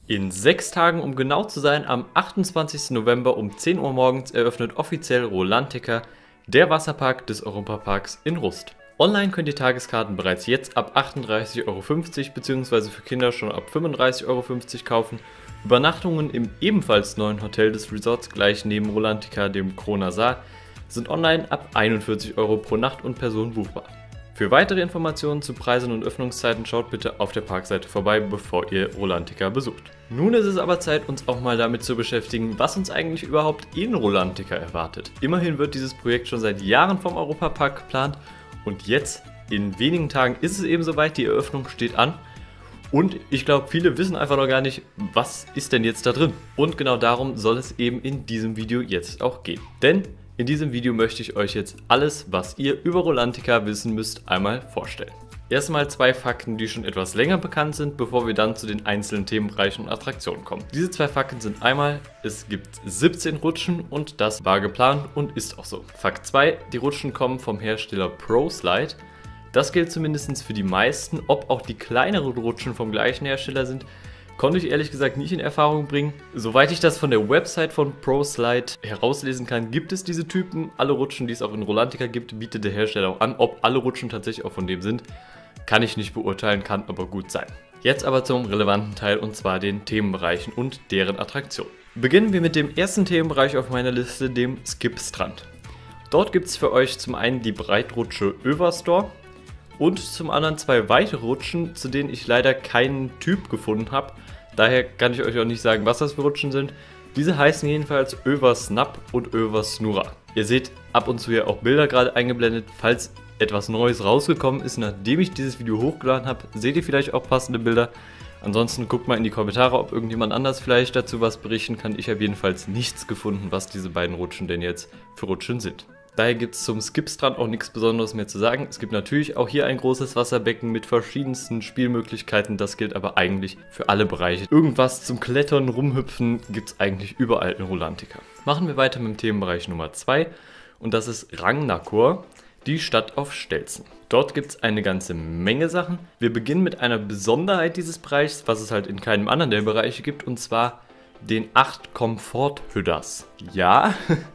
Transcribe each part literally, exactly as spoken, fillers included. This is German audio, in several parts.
In sechs Tagen, um genau zu sein, am achtundzwanzigsten November um zehn Uhr morgens eröffnet offiziell Rolantica, der Wasserpark des Europaparks in Rust. Online könnt ihr Tageskarten bereits jetzt ab achtunddreißig Euro fünfzig bzw. für Kinder schon ab fünfunddreißig Euro fünfzig kaufen. Übernachtungen im ebenfalls neuen Hotel des Resorts gleich neben Rolantica, dem Kronasar, sind online ab einundvierzig Euro pro Nacht und Person buchbar. Für weitere Informationen zu Preisen und Öffnungszeiten schaut bitte auf der Parkseite vorbei, bevor ihr Rolantica besucht. Nun ist es aber Zeit, uns auch mal damit zu beschäftigen, was uns eigentlich überhaupt in Rolantica erwartet. Immerhin wird dieses Projekt schon seit Jahren vom Europapark geplant und jetzt, in wenigen Tagen, ist es eben soweit, die Eröffnung steht an. Und ich glaube, viele wissen einfach noch gar nicht, was ist denn jetzt da drin. Und genau darum soll es eben in diesem Video jetzt auch gehen. Denn in diesem Video möchte ich euch jetzt alles, was ihr über Rolantica wissen müsst, einmal vorstellen. Erstmal zwei Fakten, die schon etwas länger bekannt sind, bevor wir dann zu den einzelnen Themenbereichen und Attraktionen kommen. Diese zwei Fakten sind einmal, es gibt siebzehn Rutschen und das war geplant und ist auch so. Fakt zwei, die Rutschen kommen vom Hersteller ProSlide. Das gilt zumindest für die meisten. Ob auch die kleineren Rutschen vom gleichen Hersteller sind, konnte ich ehrlich gesagt nicht in Erfahrung bringen. Soweit ich das von der Website von ProSlide herauslesen kann, gibt es diese Typen. Alle Rutschen, die es auch in Rolantica gibt, bietet der Hersteller auch an. Ob alle Rutschen tatsächlich auch von dem sind, kann ich nicht beurteilen, kann aber gut sein. Jetzt aber zum relevanten Teil, und zwar den Themenbereichen und deren Attraktionen. Beginnen wir mit dem ersten Themenbereich auf meiner Liste, dem Skip-Strand. Dort gibt es für euch zum einen die Breitrutsche Överstor und zum anderen zwei weitere Rutschen, zu denen ich leider keinen Typ gefunden habe. Daher kann ich euch auch nicht sagen, was das für Rutschen sind. Diese heißen jedenfalls Översnap und Översnurra. Ihr seht ab und zu ja auch Bilder gerade eingeblendet. Falls etwas Neues rausgekommen ist, nachdem ich dieses Video hochgeladen habe, seht ihr vielleicht auch passende Bilder. Ansonsten guckt mal in die Kommentare, ob irgendjemand anders vielleicht dazu was berichten kann. Ich habe jedenfalls nichts gefunden, was diese beiden Rutschen denn jetzt für Rutschen sind. Daher gibt es zum Skip-Strand auch nichts Besonderes mehr zu sagen. Es gibt natürlich auch hier ein großes Wasserbecken mit verschiedensten Spielmöglichkeiten. Das gilt aber eigentlich für alle Bereiche. Irgendwas zum Klettern, Rumhüpfen gibt es eigentlich überall in Rolantica. Machen wir weiter mit dem Themenbereich Nummer zwei und das ist Ragnakor, die Stadt auf Stelzen. Dort gibt es eine ganze Menge Sachen. Wir beginnen mit einer Besonderheit dieses Bereichs, was es halt in keinem anderen der Bereiche gibt, und zwar den acht Komfort-Hüdders. Ja,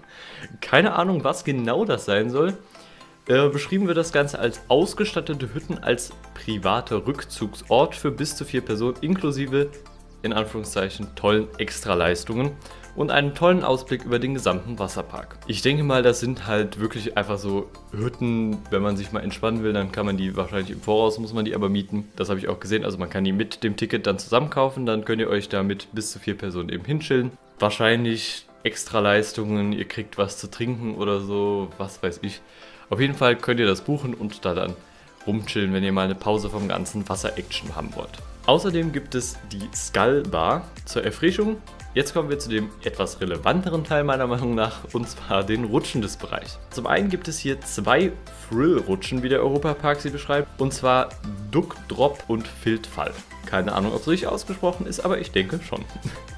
keine Ahnung, was genau das sein soll. Äh, beschrieben wird das Ganze als ausgestattete Hütten als privater Rückzugsort für bis zu vier Personen inklusive, in Anführungszeichen, tollen Extraleistungen und einen tollen Ausblick über den gesamten Wasserpark. Ich denke mal, das sind halt wirklich einfach so Hütten, wenn man sich mal entspannen will, dann kann man die wahrscheinlich im Voraus, muss man die aber mieten. Das habe ich auch gesehen, also man kann die mit dem Ticket dann zusammen kaufen, dann könnt ihr euch da mit bis zu vier Personen eben hinchillen. Wahrscheinlich Extraleistungen, ihr kriegt was zu trinken oder so, was weiß ich. Auf jeden Fall könnt ihr das buchen und da dann rumchillen, wenn ihr mal eine Pause vom ganzen Wasser-Action haben wollt. Außerdem gibt es die Skull Bar zur Erfrischung. Jetzt kommen wir zu dem etwas relevanteren Teil meiner Meinung nach, und zwar den Rutschen des Bereichs. Zum einen gibt es hier zwei Thrill-Rutschen, wie der Europapark sie beschreibt, und zwar Duck Drop und Filtfall. Keine Ahnung, ob es richtig ausgesprochen ist, aber ich denke schon.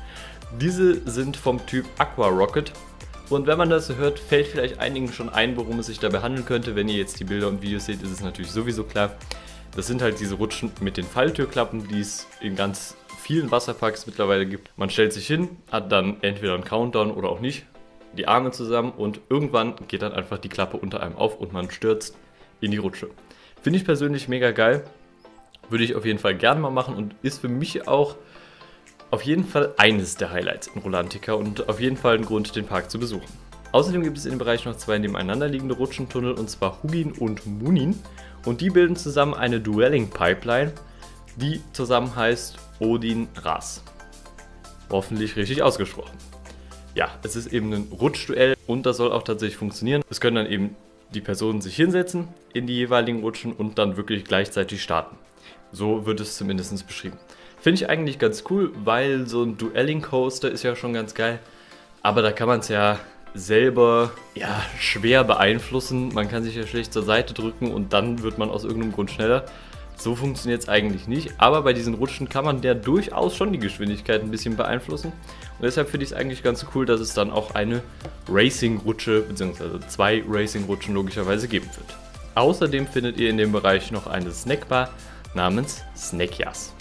Diese sind vom Typ Aqua Rocket und wenn man das so hört, fällt vielleicht einigen schon ein, worum es sich dabei handeln könnte. Wenn ihr jetzt die Bilder und Videos seht, ist es natürlich sowieso klar. Das sind halt diese Rutschen mit den Falltürklappen, die es in ganz vielen Wasserparks mittlerweile gibt. Man stellt sich hin, hat dann entweder einen Countdown oder auch nicht, die Arme zusammen und irgendwann geht dann einfach die Klappe unter einem auf und man stürzt in die Rutsche. Finde ich persönlich mega geil, würde ich auf jeden Fall gerne mal machen und ist für mich auch auf jeden Fall eines der Highlights in Rolantica und auf jeden Fall ein Grund, den Park zu besuchen. Außerdem gibt es in dem Bereich noch zwei nebeneinander liegende Rutschentunnel, und zwar Hugin und Munin, und die bilden zusammen eine Duelling Pipeline, die zusammen heißt Odin Ras. Hoffentlich richtig ausgesprochen. Ja, es ist eben ein Rutschduell und das soll auch tatsächlich funktionieren. Es können dann eben die Personen sich hinsetzen in die jeweiligen Rutschen und dann wirklich gleichzeitig starten. So wird es zumindest beschrieben. Finde ich eigentlich ganz cool, weil so ein Duelling Coaster ist ja schon ganz geil, aber da kann man es ja selber ja, schwer beeinflussen. Man kann sich ja schlecht zur Seite drücken und dann wird man aus irgendeinem Grund schneller. So funktioniert es eigentlich nicht, aber bei diesen Rutschen kann man ja durchaus schon die Geschwindigkeit ein bisschen beeinflussen. Und deshalb finde ich es eigentlich ganz cool, dass es dann auch eine Racing-Rutsche bzw. zwei Racing-Rutschen logischerweise geben wird. Außerdem findet ihr in dem Bereich noch eine Snackbar namens Snackjas.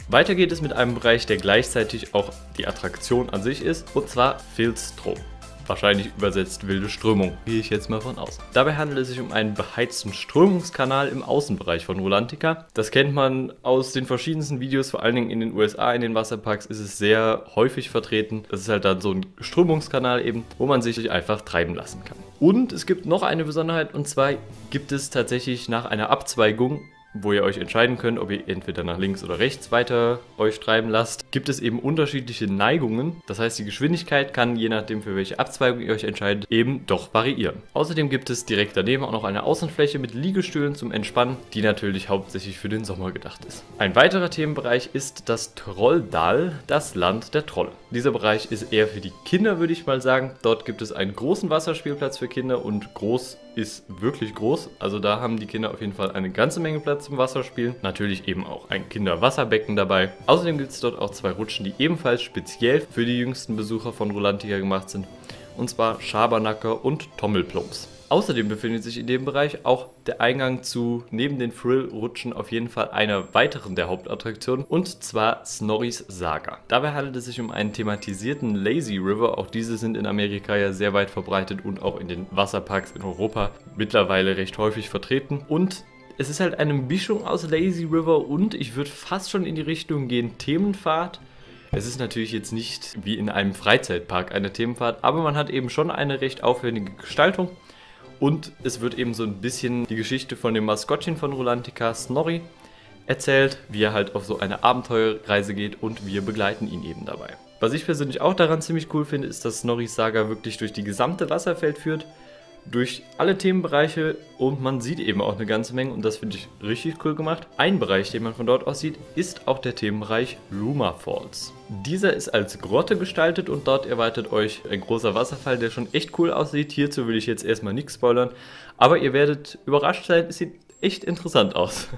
Weiter geht es mit einem Bereich, der gleichzeitig auch die Attraktion an sich ist, und zwar Fieldstrom. Wahrscheinlich übersetzt wilde Strömung, gehe ich jetzt mal von aus. Dabei handelt es sich um einen beheizten Strömungskanal im Außenbereich von Rulantica. Das kennt man aus den verschiedensten Videos, vor allen Dingen in den U S A, in den Wasserparks ist es sehr häufig vertreten. Das ist halt dann so ein Strömungskanal eben, wo man sich einfach treiben lassen kann. Und es gibt noch eine Besonderheit, und zwar gibt es tatsächlich nach einer Abzweigung, wo ihr euch entscheiden könnt, ob ihr entweder nach links oder rechts weiter euch treiben lasst, gibt es eben unterschiedliche Neigungen. Das heißt, die Geschwindigkeit kann, je nachdem für welche Abzweigung ihr euch entscheidet, eben doch variieren. Außerdem gibt es direkt daneben auch noch eine Außenfläche mit Liegestühlen zum Entspannen, die natürlich hauptsächlich für den Sommer gedacht ist. Ein weiterer Themenbereich ist das Trolldal, das Land der Trolle. Dieser Bereich ist eher für die Kinder, würde ich mal sagen. Dort gibt es einen großen Wasserspielplatz für Kinder und groß ist wirklich groß. Also da haben die Kinder auf jeden Fall eine ganze Menge Platz zum Wasserspielen. Natürlich eben auch ein Kinderwasserbecken dabei. Außerdem gibt es dort auch zwei Rutschen, die ebenfalls speziell für die jüngsten Besucher von Rulantica gemacht sind. Und zwar Schabernacker und Tommelplumps. Außerdem befindet sich in dem Bereich auch der Eingang zu, neben den Thrill-Rutschen, auf jeden Fall einer weiteren der Hauptattraktionen, und zwar Snorris Saga. Dabei handelt es sich um einen thematisierten Lazy River, auch diese sind in Amerika ja sehr weit verbreitet und auch in den Wasserparks in Europa mittlerweile recht häufig vertreten. Und es ist halt eine Mischung aus Lazy River und, ich würde fast schon in die Richtung gehen, Themenfahrt. Es ist natürlich jetzt nicht wie in einem Freizeitpark eine Themenfahrt, aber man hat eben schon eine recht aufwendige Gestaltung. Und es wird eben so ein bisschen die Geschichte von dem Maskottchen von Rulantica, Snorri, erzählt, wie er halt auf so eine Abenteuerreise geht und wir begleiten ihn eben dabei. Was ich persönlich auch daran ziemlich cool finde, ist, dass Snorris Saga wirklich durch die gesamte Wasserwelt führt, durch alle Themenbereiche, und man sieht eben auch eine ganze Menge und das finde ich richtig cool gemacht. Ein Bereich, den man von dort aus sieht, ist auch der Themenbereich Luma Falls. Dieser ist als Grotte gestaltet und dort erwartet euch ein großer Wasserfall, der schon echt cool aussieht. Hierzu will ich jetzt erstmal nichts spoilern, aber ihr werdet überrascht sein, es sieht echt interessant aus.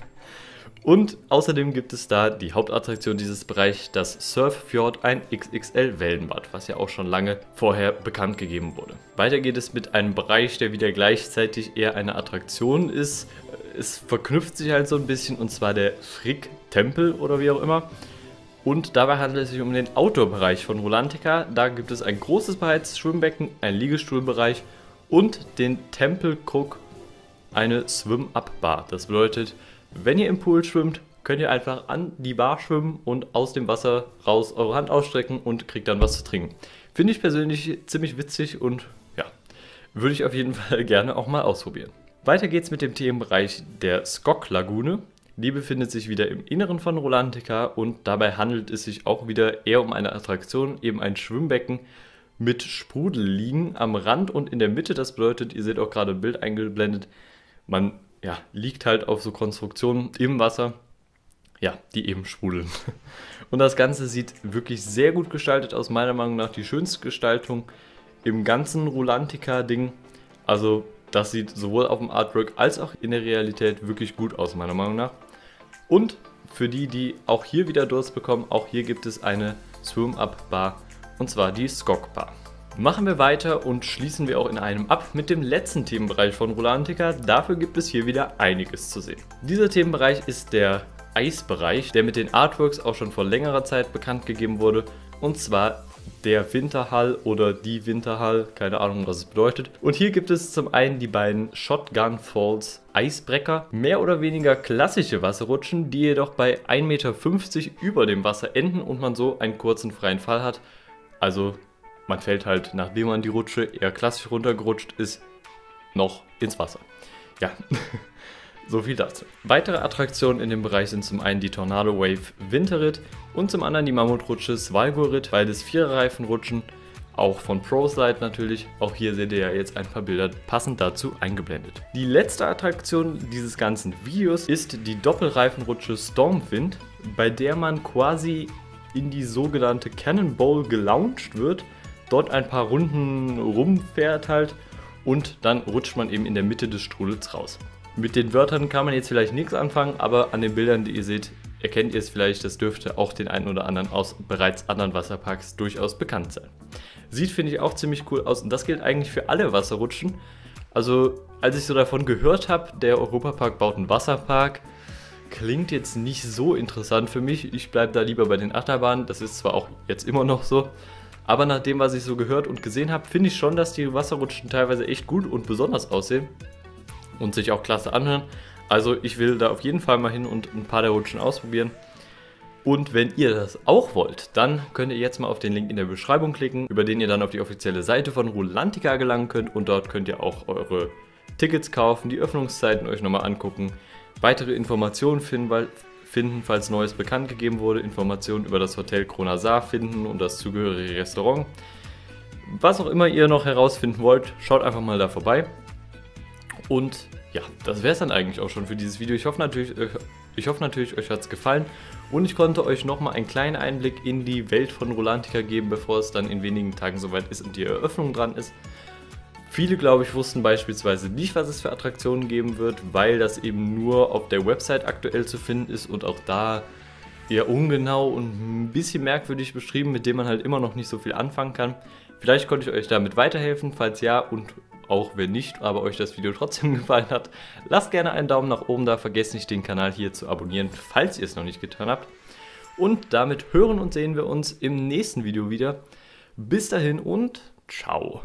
Und außerdem gibt es da die Hauptattraktion dieses Bereichs, das Surf Fjord, ein X X L-Wellenbad, was ja auch schon lange vorher bekannt gegeben wurde. Weiter geht es mit einem Bereich, der wieder gleichzeitig eher eine Attraktion ist. Es verknüpft sich halt so ein bisschen, und zwar der Frick-Tempel oder wie auch immer. Und dabei handelt es sich um den Outdoor-Bereich von Rulantica. Da gibt es ein großes beheiztes Schwimmbecken, einen Liegestuhlbereich und den Temple Cook, eine Swim-Up-Bar. Das bedeutet, wenn ihr im Pool schwimmt, könnt ihr einfach an die Bar schwimmen und aus dem Wasser raus eure Hand ausstrecken und kriegt dann was zu trinken. Finde ich persönlich ziemlich witzig und ja, würde ich auf jeden Fall gerne auch mal ausprobieren. Weiter geht's mit dem Themenbereich der Skok-Lagune. Die befindet sich wieder im Inneren von Rulantica und dabei handelt es sich auch wieder eher um eine Attraktion, eben ein Schwimmbecken mit Sprudelliegen am Rand und in der Mitte. Das bedeutet, ihr seht auch gerade ein Bild eingeblendet, man ja, liegt halt auf so Konstruktionen im Wasser, ja, die eben sprudeln. Und das Ganze sieht wirklich sehr gut gestaltet aus, meiner Meinung nach die schönste Gestaltung im ganzen Rulantica-Ding. Also das sieht sowohl auf dem Artwork als auch in der Realität wirklich gut aus, meiner Meinung nach. Und für die, die auch hier wieder Durst bekommen, auch hier gibt es eine Swim-Up-Bar, und zwar die Skok Bar. Machen wir weiter und schließen wir auch in einem ab mit dem letzten Themenbereich von Rulantica. Dafür gibt es hier wieder einiges zu sehen. Dieser Themenbereich ist der Eisbereich, der mit den Artworks auch schon vor längerer Zeit bekannt gegeben wurde. Und zwar der Winterhall oder die Winterhall, keine Ahnung, was es bedeutet. Und hier gibt es zum einen die beiden Shotgun Falls Eisbrecker, mehr oder weniger klassische Wasserrutschen, die jedoch bei ein Meter fünfzig über dem Wasser enden und man so einen kurzen freien Fall hat. Also man fällt halt, nachdem man die Rutsche eher klassisch runtergerutscht ist, noch ins Wasser. Ja, so viel dazu. Weitere Attraktionen in dem Bereich sind zum einen die Tornado Wave Winterritt und zum anderen die Mammutrutsche Svalgorit, beides Viererreifenrutschen, auch von ProSlide natürlich. Auch hier seht ihr ja jetzt ein paar Bilder passend dazu eingeblendet. Die letzte Attraktion dieses ganzen Videos ist die Doppelreifenrutsche Stormwind, bei der man quasi in die sogenannte Cannonball gelauncht wird, dort ein paar Runden rumfährt halt und dann rutscht man eben in der Mitte des Strudels raus. Mit den Wörtern kann man jetzt vielleicht nichts anfangen, aber an den Bildern, die ihr seht, erkennt ihr es vielleicht, das dürfte auch den einen oder anderen aus bereits anderen Wasserparks durchaus bekannt sein. Sieht, finde ich, auch ziemlich cool aus und das gilt eigentlich für alle Wasserrutschen. Also als ich so davon gehört habe, der Europapark baut einen Wasserpark, klingt jetzt nicht so interessant für mich. Ich bleibe da lieber bei den Achterbahnen. Das ist zwar auch jetzt immer noch so, aber nach dem, was ich so gehört und gesehen habe, finde ich schon, dass die Wasserrutschen teilweise echt gut und besonders aussehen und sich auch klasse anhören. Also ich will da auf jeden Fall mal hin und ein paar der Rutschen ausprobieren. Und wenn ihr das auch wollt, dann könnt ihr jetzt mal auf den Link in der Beschreibung klicken, über den ihr dann auf die offizielle Seite von Rulantica gelangen könnt. Und dort könnt ihr auch eure Tickets kaufen, die Öffnungszeiten euch nochmal angucken, weitere Informationen finden, weil, finden, falls Neues bekannt gegeben wurde, Informationen über das Hotel Kronasar finden und das zugehörige Restaurant. Was auch immer ihr noch herausfinden wollt, schaut einfach mal da vorbei. Und ja, das wäre es dann eigentlich auch schon für dieses Video. Ich hoffe natürlich, ich hoffe natürlich euch hat es gefallen und ich konnte euch nochmal einen kleinen Einblick in die Welt von Rulantica geben, bevor es dann in wenigen Tagen soweit ist und die Eröffnung dran ist. Viele, glaube ich, wussten beispielsweise nicht, was es für Attraktionen geben wird, weil das eben nur auf der Website aktuell zu finden ist und auch da eher ungenau und ein bisschen merkwürdig beschrieben, mit dem man halt immer noch nicht so viel anfangen kann. Vielleicht konnte ich euch damit weiterhelfen, falls ja und auch wenn nicht, aber euch das Video trotzdem gefallen hat, lasst gerne einen Daumen nach oben da, vergesst nicht den Kanal hier zu abonnieren, falls ihr es noch nicht getan habt. Und damit hören und sehen wir uns im nächsten Video wieder. Bis dahin und ciao.